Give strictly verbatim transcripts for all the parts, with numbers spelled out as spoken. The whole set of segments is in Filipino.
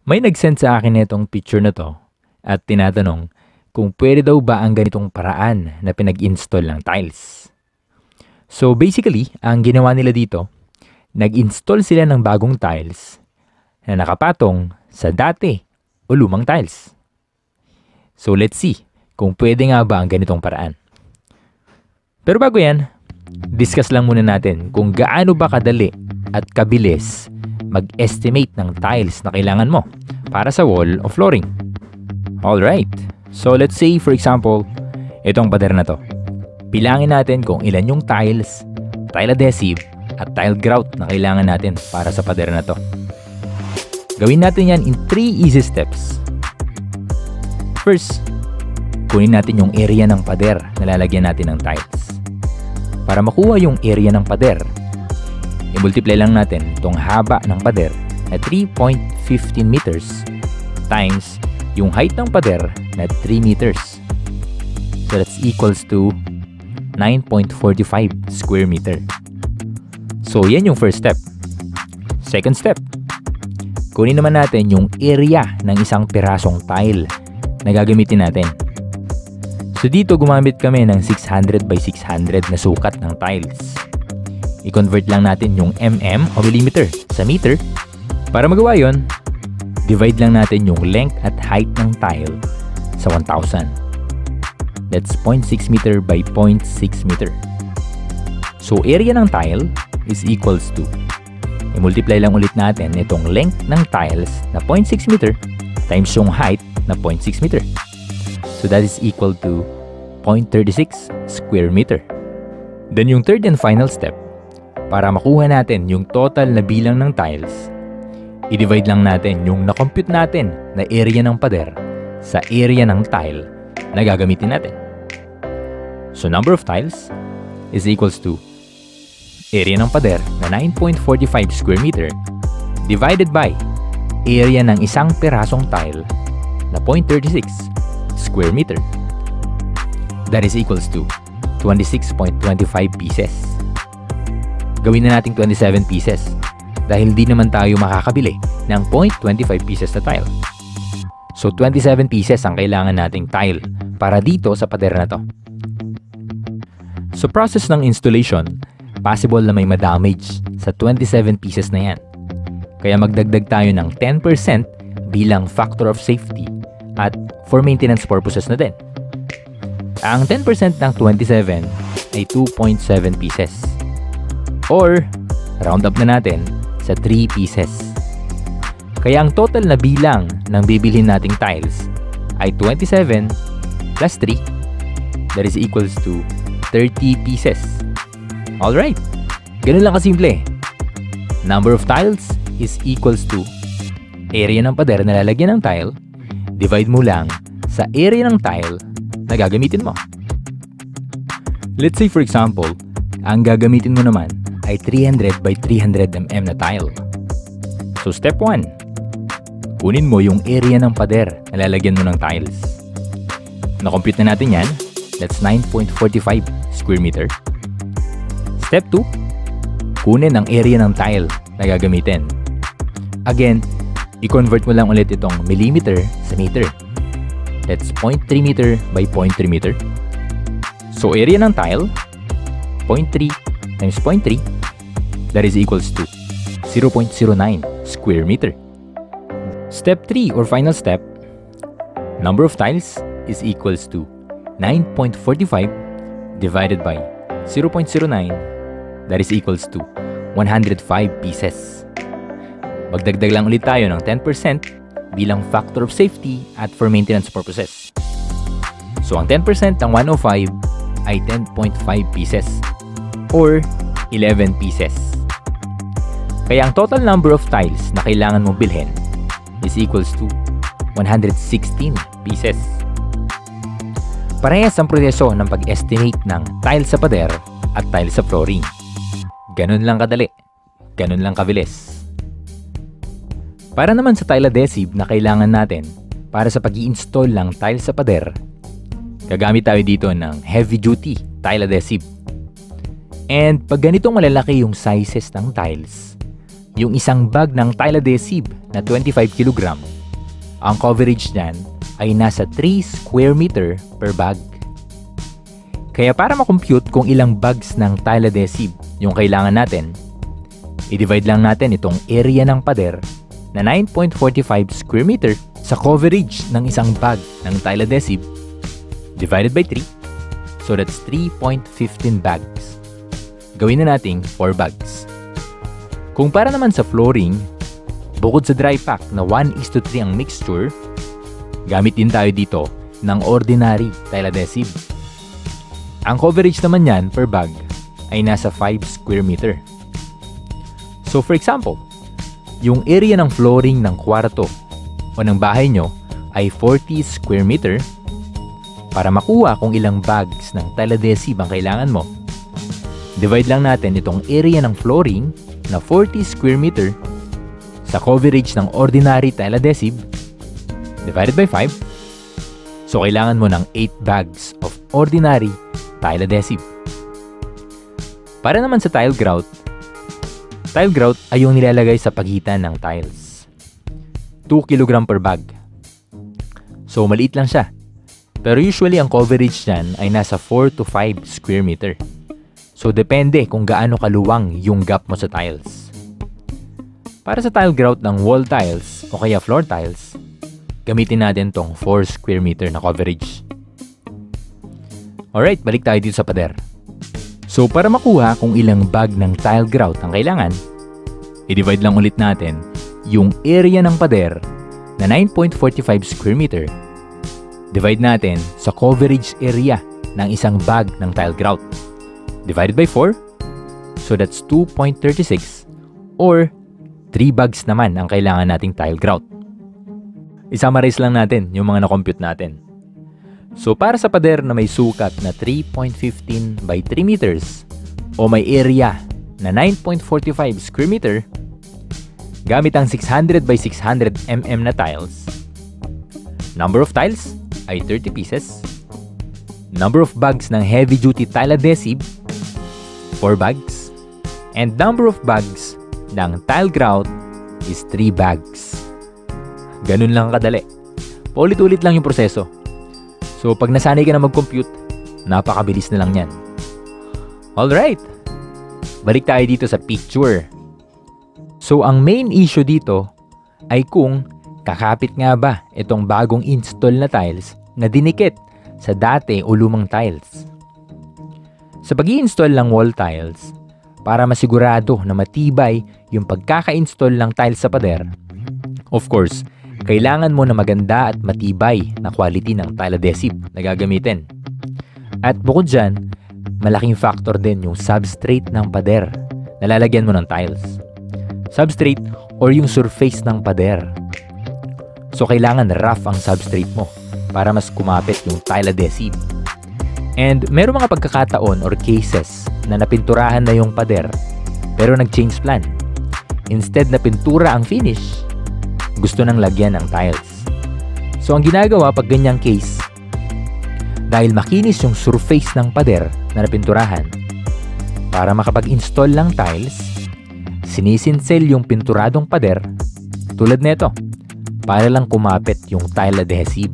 May nag-send sa akin itong picture na to at tinatanong kung pwede daw ba ang ganitong paraan na pinag-install ng tiles. So basically, ang ginawa nila dito, nag-install sila ng bagong tiles na nakapatong sa dati o lumang tiles. So let's see kung pwede nga ba ang ganitong paraan. Pero bago yan, discuss lang muna natin kung gaano ba kadali at kabilis mag-estimate ng tiles na kailangan mo para sa wall o flooring. Alright, so let's say for example, itong pader na to. Bilangin natin kung ilan yung tiles, tile adhesive, at tile grout na kailangan natin para sa pader na to. Gawin natin yan in three easy steps. First, kunin natin yung area ng pader na lalagyan natin ng tiles. Para makuha yung area ng pader, i-multiply lang natin itong haba ng pader na three point one five meters times yung height ng pader na three meters. So that's equals to nine point four five square meter. So yan yung first step. Second step, kunin naman natin yung area ng isang pirasong tile na gagamitin natin. So dito gumamit kami ng six hundred by six hundred na sukat ng tiles. I-convert lang natin yung mm o millimeter sa meter. Para magawa yon, divide lang natin yung length at height ng tile sa one thousand. That's zero point six meter by zero point six meter. So area ng tile is equals to, i-multiply lang ulit natin itong length ng tiles na zero point six meter times yung height na zero point six meter. So that is equal to zero point three six square meter. Then yung third and final step, para makuha natin yung total na bilang ng tiles, i-divide lang natin yung na-compute natin na area ng pader sa area ng tile na gagamitin natin. So number of tiles is equals to area ng pader na nine point four five square meter divided by area ng isang pirasong tile na zero point three six square meter. That is equals to twenty-six point two five pieces. Gawin na natin twenty-seven pieces dahil di naman tayo makakabili ng zero point two five pieces na tile. So twenty-seven pieces ang kailangan nating tile para dito sa pader na to. So process ng installation, possible na may ma-damage sa twenty-seven pieces na yan. Kaya magdagdag tayo ng ten percent bilang factor of safety at for maintenance purposes na din. Ang ten percent ng twenty-seven ay two point seven pieces. Or, round up na natin sa three pieces. Kaya ang total na bilang ng bibilhin nating tiles ay twenty-seven plus three, that is equals to thirty pieces. Alright, ganun lang kasimple. Number of tiles is equals to area ng pader na lalagyan ng tile, divide mo lang sa area ng tile na gagamitin mo. Let's say for example, ang gagamitin mo naman ay three hundred by three hundred millimeters na tile. So step one, kunin mo yung area ng pader na lalagyan mo ng tiles. Na-compute na natin yan, that's nine point four five square meter. Step two, kunin ang area ng tile na gagamitin. Again, i-convert mo lang ulit itong millimeter sa meter. That's zero point three meter by zero point three meter. So area ng tile, zero point three times zero point three, that is equals to zero point zero nine square meter. Step three or final step, number of tiles is equals to nine point four five divided by zero point zero nine, that is equals to one hundred five pieces. Magdagdag lang ulit tayo ng ten percent bilang factor of safety at for maintenance purposes. So ang ten percent ng one hundred five ay ten point five pieces or eleven pieces. Kaya ang total number of tiles na kailangan mong bilhin is equals to one hundred sixteen pieces. Parehas ang proseso ng pag-estimate ng tile sa pader at tile sa flooring. Ganun lang kadali. Ganun lang kabilis. Para naman sa tile adhesive na kailangan natin para sa pag-i-install ng tile sa pader, gagamit tayo dito ng heavy-duty tile adhesive. And pag ganitong malalaki yung sizes ng tiles, yung isang bag ng tile adhesive na twenty-five kilogram ang coverage niyan ay nasa three square meter per bag. Kaya para makompute kung ilang bags ng tile adhesive yung kailangan natin, i-divide lang natin itong area ng pader na nine point four five square meter sa coverage ng isang bag ng tile adhesive divided by three. So that's three point one five bags. Gawin na nating four bags. Kung para naman sa flooring, bukod sa dry pack na one is to three ang mixture, gamit din tayo dito ng ordinary tile adhesive. Ang coverage naman yan per bag ay nasa five square meter. So for example, yung area ng flooring ng kwarto o ng bahay nyo ay forty square meter. Para makuha kung ilang bags ng tile adhesive ang kailangan mo, divide lang natin itong area ng flooring na forty square meter sa coverage ng ordinary tile adhesive divided by five. So kailangan mo ng eight bags of ordinary tile adhesive. Para naman sa tile grout, tile grout ay yung nilalagay sa pagitan ng tiles. two kilogram per bag. So maliit lang siya. Pero usually ang coverage niyan ay nasa four to five square meter. So depende kung gaano kaluwang yung gap mo sa tiles. Para sa tile grout ng wall tiles o kaya floor tiles, gamitin natin tong four square meter na coverage. Alright, balik tayo dito sa pader. So para makuha kung ilang bag ng tile grout ang kailangan, i-divide lang ulit natin yung area ng pader na nine point four five square meter. Divide natin sa coverage area ng isang bag ng tile grout. Divided by four, so that's two point three six or three bags naman ang kailangan nating tile grout. I-summarize lang natin yung mga na-compute natin. So para sa pader na may sukat na three point one five by three meters o may area na nine point four five square meter, gamit ang six hundred by six hundred millimeter na tiles, number of tiles ay thirty pieces, number of bags ng heavy-duty tile adhesive, four bags, and number of bags ng tile grout is three bags. Ganun lang kadali. Paulit-ulit lang yung proseso. So pag nasanay ka na mag-compute, napakabilis na lang yan. Alright, balik tayo dito sa picture. So ang main issue dito ay kung kakapit nga ba itong bagong install na tiles na dinikit sa dati o lumang tiles. Sa pag-i-install ng wall tiles, para masigurado na matibay yung pagkaka-install ng tiles sa pader, of course, kailangan mo na maganda at matibay na quality ng tile adhesive na gagamitin. At bukod dyan, malaking factor din yung substrate ng pader na lalagyan mo ng tiles. Substrate or yung surface ng pader. So kailangan rough ang substrate mo para mas kumapit yung tile adhesive. And meron mga pagkakataon or cases na napinturahan na yung pader pero nag-change plan. Instead na pintura ang finish, gusto nang lagyan ng tiles. So ang ginagawa pag ganyang case, dahil makinis yung surface ng pader na napinturahan, para makapag-install ng tiles, sinisinsel yung pinturadong pader tulad nito para lang kumapit yung tile adhesive.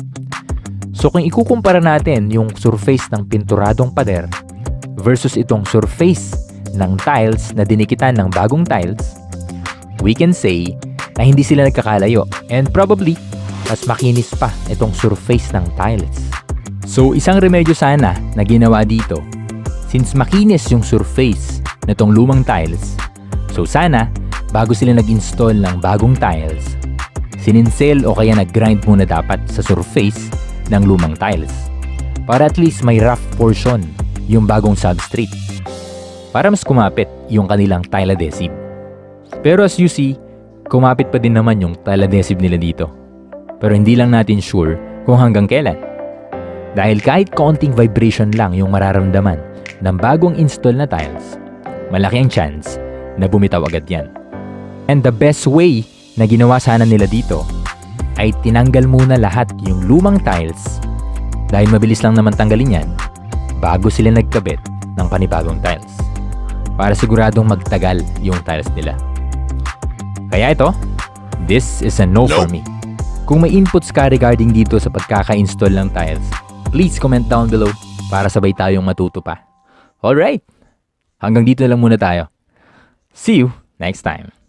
So kung ikukumpara natin yung surface ng pinturadong pader versus itong surface ng tiles na dinikitan ng bagong tiles, we can say na hindi sila nagkakalayo and probably mas makinis pa itong surface ng tiles. So isang remedyo sana na ginawa dito, since makinis yung surface nitong lumang tiles, so sana bago sila nag-install ng bagong tiles, sininsel o kaya nag-grind muna dapat sa surface ng lumang tiles para at least may rough portion yung bagong substrate para mas kumapit yung kanilang tile adhesive. Pero as you see, kumapit pa din naman yung tile adhesive nila dito. Pero hindi lang natin sure kung hanggang kailan. Dahil kahit konting vibration lang yung mararamdaman ng bagong install na tiles, malaki ang chance na bumitaw agad yan. And the best way na ginawa sana nila dito ay tinanggal muna lahat yung lumang tiles dahil mabilis lang naman tanggalin yan bago sila nagkabit ng panibagong tiles para siguradong magtagal yung tiles nila. Kaya ito, this is a no, no. for me. Kung may inputs ka regarding dito sa pagkaka-install ng tiles, please comment down below para sabay tayong matuto pa. Alright, hanggang dito na lang muna tayo. See you next time.